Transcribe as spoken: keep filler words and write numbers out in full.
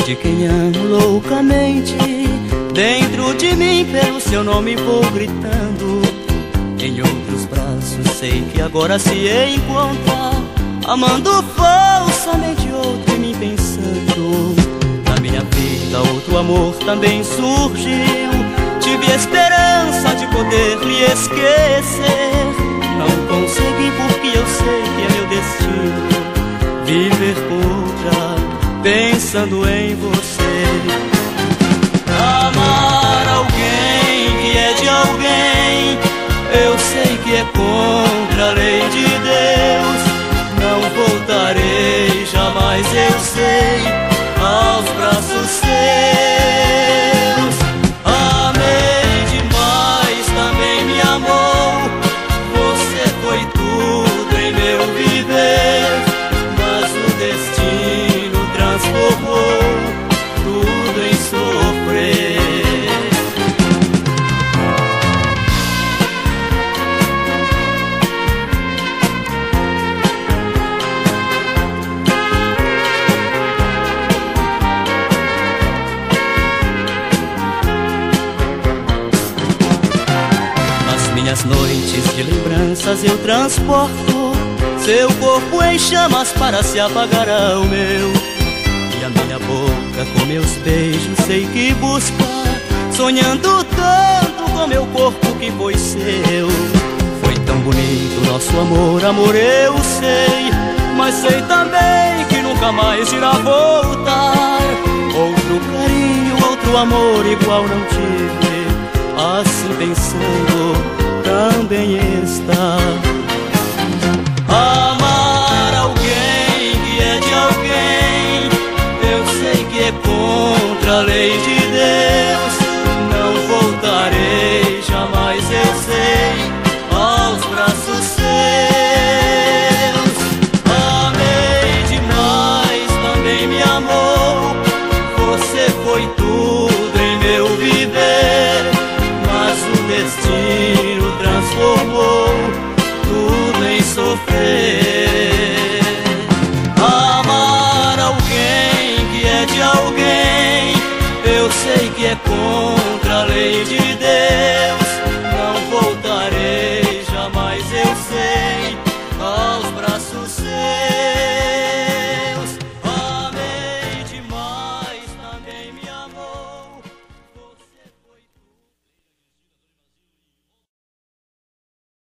de quem amo loucamente. Dentro de mim pelo seu nome vou gritando. Em outros braços sei que agora se encontra, amando falsamente outro em mim pensando. Na minha vida outro amor também surgiu. Tive esperança de poder lhe esquecer. Não consegui porque eu sei que é meu destino viver com outra, pensando em você. Amar alguém que é de alguém, eu sei que é contra a lei de Deus. Não voltarei jamais, eu sei, aos braços seus. Amei demais, também me amou. Você foi tudo em meu viver, mas o destino transformou tudo em sofrer. Nas noites de lembranças eu transporto seu corpo em chamas para se apagar ao meu. E a minha boca com meus beijos sei que busca, sonhando tanto com meu corpo que foi seu. Foi tão bonito nosso amor, amor eu sei, mas sei também que nunca mais irá voltar. Outro carinho, outro amor igual não tive. Assim pensando também está. Amar alguém que é de alguém, eu sei que é contra a lei de Deus. Não voltarei jamais, eu sei, aos braços seus. Amei demais, também me amou. Você foi tudo em meu viver, mas o destino transformou tudo em sofrer. Amar alguém que é de alguém, eu sei que é contra a lei de